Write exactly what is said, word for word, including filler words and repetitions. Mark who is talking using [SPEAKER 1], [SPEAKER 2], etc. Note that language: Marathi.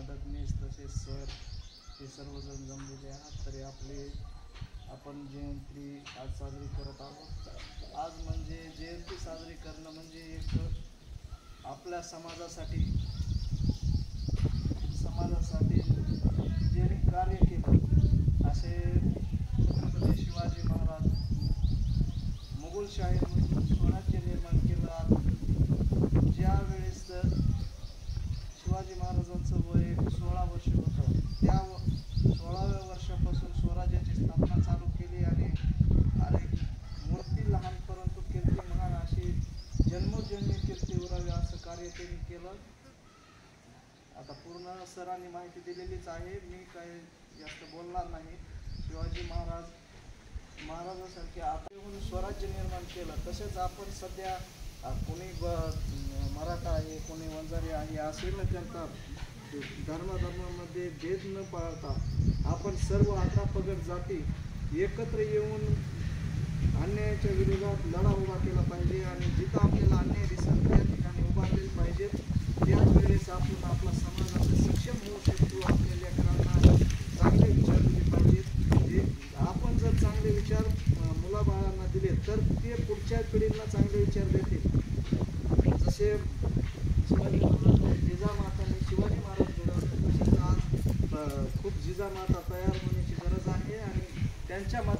[SPEAKER 1] मदतनीस तसेच सर हे सर्वजण जमलेले आहात. तरी आपले आपण जयंती आज साजरी करत आहोत. आज म्हणजे जयंती साजरी करणं म्हणजे एक आपल्या समाजासाठी समाजासाठी ज्यांनी कार्य केलं असे छत्रपती शिवाजी महाराज मोगलशाहीमधून स्वराज्य निर्माण केलं. ज्या वेळेस शिवाजी महाराजांचं वय सोळा वर्ष होतं त्या सोळाव्या वर्षापासून स्वराज्याची स्थापना चालू केली आणि अरे मूर्ती लहान परंतु कीर्ती महान अशी जन्मोजन्मी कीर्ती उरावी असं कार्य त्यांनी केलं. आता पूर्ण सरांनी माहिती दिलेलीच आहे, मी काही जास्त बोलणार नाही. शिवाजी महाराज महाराजांसारखे आता येऊन स्वराज्य निर्माण केलं. तसेच आपण सध्या कोणी ब मराठा आहे कोणी वंजारी आहे असे न करता धर्मधर्मामध्ये भेद न पाळता आपण सर्व अठरा पगड जाती एकत्र येऊन अन्यायाच्या विरोधात लढा उभा केला पाहिजे आणि जिथं आपल्याला अन्याय दिसेल त्या ठिकाणी उभारले पाहिजे. त्याच वेळेस आपण आपला समाज आपला सक्षम होऊ शकतो. आपल्या लेकरांना चांगले विचार दिले पाहिजेत. आपण जर चांगले विचार मुलाबाळांना दिले तर ते पुढच्या पिढींना चांगले विचार देतील. जसे शिवाजी महाराज जिजामाताने शिवाजी महाराज घडवले तसेच आज खूप जिजामाता तयार होण्याची गरज आहे आणि त्यांच्या